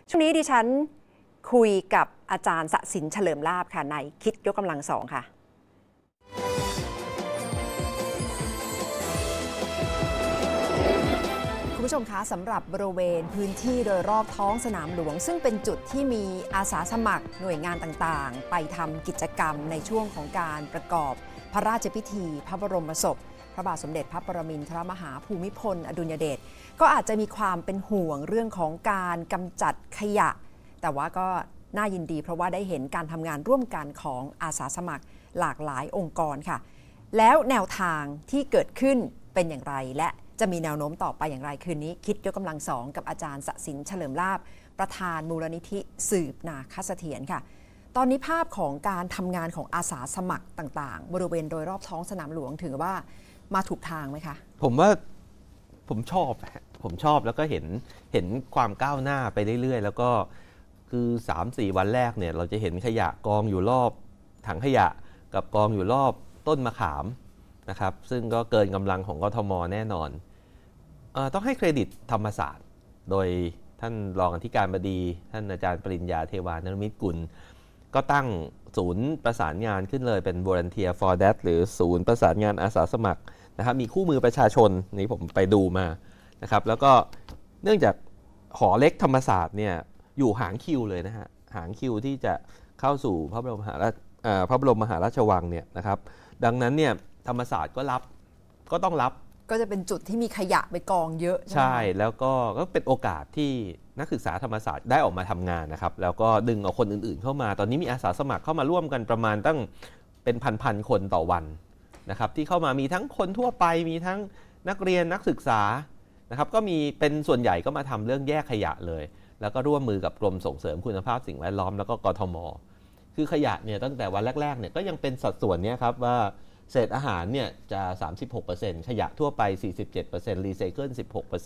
ช่วงนี้ดิฉันคุยกับอาจารย์สศินเฉลิมลาภค่ะในคิดยกกำลังสองค่ะคุณผู้ชมคะสำหรับบริเวณพื้นที่โดยรอบท้องสนามหลวงซึ่งเป็นจุดที่มีอาสาสมัครหน่วยงานต่างๆไปทำกิจกรรมในช่วงของการประกอบพระราชพิธีพระบรมศพพระบาทสมเด็จพระปรมินทรมหาภูมิพลอดุลยเดชก็อาจจะมีความเป็นห่วงเรื่องของการกำจัดขยะแต่ว่าก็น่ายินดีเพราะว่าได้เห็นการทำงานร่วมกันของอาสาสมัครหลากหลายองค์กรค่ะแล้วแนวทางที่เกิดขึ้นเป็นอย่างไรและจะมีแนวโน้มต่อไปอย่างไรคืนนี้คิดยกกำลังสองกับอาจารย์สศินเฉลิมลาภประธานมูลนิธิสืบนาคเสถียรค่ะตอนนี้ภาพของการทำงานของอาสาสมัครต่างๆบริเวณโดยรอบท้องสนามหลวงถือว่ามาถูกทางไหมคะผมว่าผมชอบแล้วก็เห็นความก้าวหน้าไปเรื่อยๆแล้วก็คือ 3-4 วันแรกเนี่ยเราจะเห็นขยะกองอยู่รอบถังขยะกับกองอยู่รอบต้นมะขามนะครับซึ่งก็เกินกำลังของกทมแน่นอนต้องให้เครดิตธรรมศาสตร์โดยท่านรองอธิการบดีท่านอาจารย์ปริญญาเทวานรมิตรกุลก็ตั้งศูนย์ประสานงานขึ้นเลยเป็น Volunteer for That หรือศูนย์ประสานงานอาสาสมัครนะครับมีคู่มือประชาชนนี่ผมไปดูมานะครับแล้วก็เนื่องจากหอเล็กธรรมศาสตร์เนี่ยอยู่หางคิวเลยนะฮะหางคิวที่จะเข้าสู่พระบรมมหาราชวังเนี่ยนะครับดังนั้นเนี่ยธรรมศาสตร์ก็ต้องรับก็จะเป็นจุดที่มีขยะไปกองเยอะใช่แล้วก็เป็นโอกาสที่นักศึกษาธรรมศาสตร์ได้ออกมาทำงานนะครับแล้วก็ดึงเอาคนอื่นๆเข้ามาตอนนี้มีอาสาสมัครเข้ามาร่วมกันประมาณตั้งเป็นพันคนต่อวันนะครับที่เข้ามามีทั้งคนทั่วไปมีทั้งนักเรียนนักศึกษานะครับก็มีเป็นส่วนใหญ่ก็มาทำเรื่องแยกขยะเลยแล้วก็ร่วมมือกับกรมส่งเสริมคุณภาพสิ่งแวดล้อมแล้วก็กทม.คือขยะเนี่ยตั้งแต่วันแรกๆเนี่ยก็ยังเป็นสัดส่วนนี้ครับว่าเศษอาหารเนี่ยจะ 36% ขยะทั่วไป 47% รีไซเคิล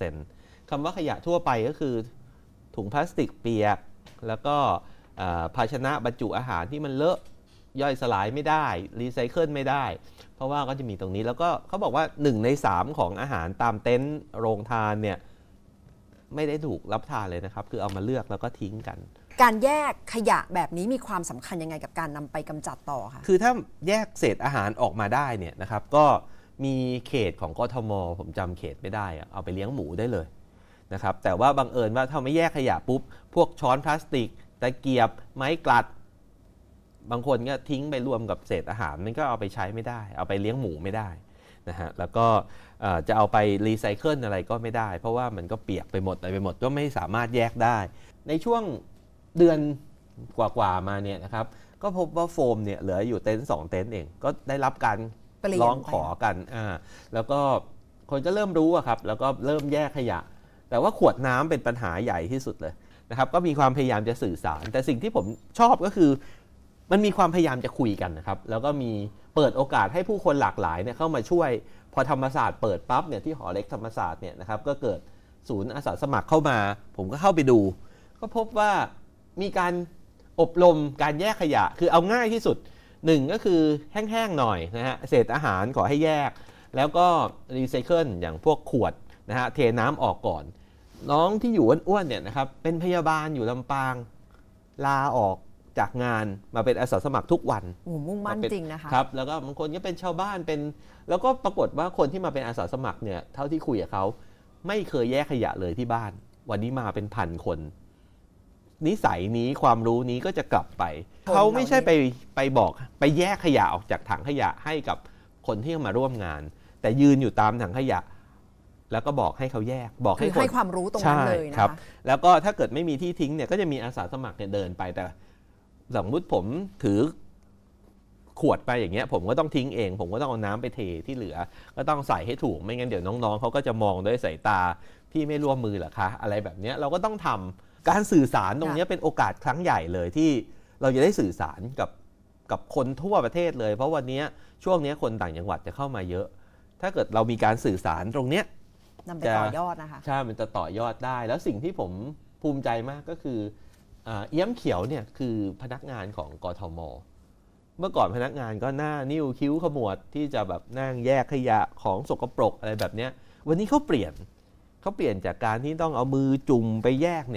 16% คำว่าขยะทั่วไปก็คือถุงพลาสติกเปียกแล้วก็ภาชนะบรรจุอาหารที่มันเลอะย่อยสลายไม่ได้รีไซเคิลไม่ได้เพราะว่าก็จะมีตรงนี้แล้วก็เขาบอกว่า1 ใน 3ของอาหารตามเต็นท์โรงทานเนี่ยไม่ได้ถูกรับทานเลยนะครับคือเอามาเลือกแล้วก็ทิ้งกันการแยกขยะแบบนี้มีความสำคัญยังไงกับการนำไปกำจัดต่อคะคือถ้าแยกเศษอาหารออกมาได้เนี่ยนะครับก็มีเขตของกทม.ผมจำเขตไม่ได้เอาไปเลี้ยงหมูได้เลยนะครับแต่ว่าบังเอิญว่าถ้าไม่แยกขยะปุ๊บพวกช้อนพลาสติกตะเกียบไม้กลัดบางคนก็ทิ้งไปรวมกับเศษอาหารมันก็เอาไปใช้ไม่ได้เอาไปเลี้ยงหมูไม่ได้นะฮะแล้วก็จะเอาไปรีไซเคิลอะไรก็ไม่ได้เพราะว่ามันก็เปียกไปหมดอะไรไปหมดก็ไม่สามารถแยกได้ในช่วงเดือนกว่าๆมาเนี่ยนะครับก็พบว่าโฟมเนี่ยเหลืออยู่เต็นท์2 เต็นท์เองก็ได้รับการร้องขอกันแล้วก็คนก็เริ่มรู้ครับแล้วก็เริ่มแยกขยะแต่ว่าขวดน้ำเป็นปัญหาใหญ่ที่สุดเลยนะครับก็มีความพยายามจะสื่อสารแต่สิ่งที่ผมชอบก็คือมันมีความพยายามจะคุยกันนะครับแล้วก็มีเปิดโอกาสให้ผู้คนหลากหลายเนี่ยเข้ามาช่วยพอธรรมศาสตร์เปิดปั๊บเนี่ยที่หอเล็กธรรมศาสตร์เนี่ยนะครับก็เกิดศูนย์อาสาสมัครเข้ามาผมก็เข้าไปดูก็พบว่ามีการอบรมการแยกขยะคือเอาง่ายที่สุด1ก็คือแห้งๆหน่อยนะฮะเศษอาหารขอให้แยกแล้วก็รีไซเคิลอย่างพวกขวดนะฮะเทน้ำออกก่อนน้องที่อยู่อ้วนๆเนี่ยนะครับเป็นพยาบาลอยู่ลำปางลาออกจากงานมาเป็นอาสาสมัครทุกวันมุ่งมั่นจริงนะคะครับแล้วก็บางคนก็เป็นชาวบ้านเป็นแล้วก็ปรากฏว่าคนที่มาเป็นอาสาสมัครเนี่ยเท่าที่คุยกับเขาไม่เคยแยกขยะเลยที่บ้านวันนี้มาเป็น1,000 คนนิสัยนี้ความรู้นี้ก็จะกลับไปเขาไม่ใช่ไปบอกไปแยกขยะออกจากถังขยะให้กับคนที่มาร่วมงานแต่ยืนอยู่ตามถังขยะแล้วก็บอกให้เขาแยกบอกให้ความรู้ตรงนั้นเลยนะคะแล้วก็ถ้าเกิดไม่มีที่ทิ้งเนี่ยก็จะมีอาสาสมัครเนี่ยเดินไปแต่สมมติผมถือขวดไปอย่างเงี้ยผมก็ต้องทิ้งเองผมก็ต้องเอาน้ำไปเทที่เหลือก็ต้องใส่ให้ถูกไม่งั้นเดี๋ยวน้องๆเขาก็จะมองด้วยสายตาพี่ไม่ร่วมมือเหรอคะอะไรแบบนี้เราก็ต้องทำการสื่อสารตรงนี้เป็นโอกาสครั้งใหญ่เลยที่เราจะได้สื่อสารกับคนทั่วประเทศเลยเพราะวันนี้ช่วงนี้คนต่างจังหวัดจะเข้ามาเยอะถ้าเกิดเรามีการสื่อสารตรงเนี้ยนำไปต่อยอดนะคะใช่มันจะต่อยอดได้แล้วสิ่งที่ผมภูมิใจมากก็คือเอี้ยมเขียวเนี่ยคือพนักงานของกทม.เมื่อก่อนพนักงานก็หน้านิ้วคิ้วขมวดที่จะแบบนั่งแยกขยะของสกปรกอะไรแบบนี้วันนี้เขาเปลี่ยนจากการที่ต้องเอามือจุ่มไปแยกเนี่ย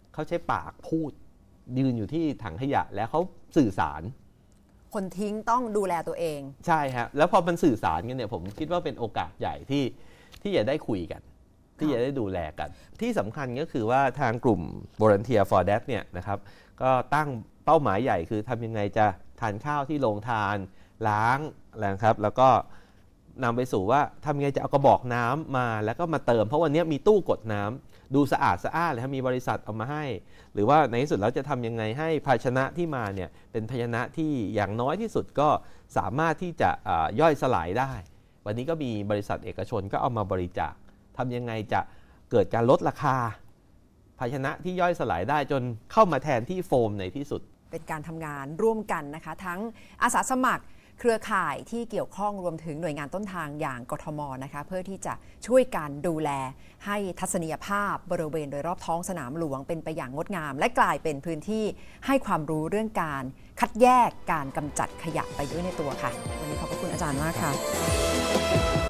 เขาใช้ปากพูดยืนอยู่ที่ถังขยะแล้วเขาสื่อสารคนทิ้งต้องดูแลตัวเองใช่ฮะแล้วพอมันสื่อสารกันเนี่ยผมคิดว่าเป็นโอกาสใหญ่ที่จะได้คุยกันที่จะได้ดูแลกันที่สำคัญก็คือว่าทางกลุ่ม Volunteer for That เนี่ยนะครับก็ตั้งเป้าหมายใหญ่คือทำยังไงจะทานข้าวที่โรงทานล้างนะครับแล้วก็นำไปสู่ว่าทำยังไงจะเอากระบอกน้ำมาแล้วก็มาเติมเพราะวันนี้มีตู้กดน้ำดูสะอาดเลยครับมีบริษัทเอามาให้หรือว่าในที่สุดแล้วจะทำยังไงให้ภาชนะที่มาเนี่ยเป็นภาชนะที่อย่างน้อยที่สุดก็สามารถที่จะย่อยสลายได้วันนี้ก็มีบริษัทเอกชนก็เอามาบริจาคทำยังไงจะเกิดการลดราคาภาชนะที่ย่อยสลายได้จนเข้ามาแทนที่โฟมในที่สุดเป็นการทำงานร่วมกันนะคะทั้งอาสาสมัครเครือข่ายที่เกี่ยวข้องรวมถึงหน่วยงานต้นทางอย่างกทมนะคะเพื่อที่จะช่วยกันดูแลให้ทัศนียภาพบริเวณโดยรอบท้องสนามหลวงเป็นไปอย่างงดงามและกลายเป็นพื้นที่ให้ความรู้เรื่องการคัดแยกการกำจัดขยะไปด้วยในตัวค่ะวันนี้ขอบพระคุณอาจารย์มากค่ะ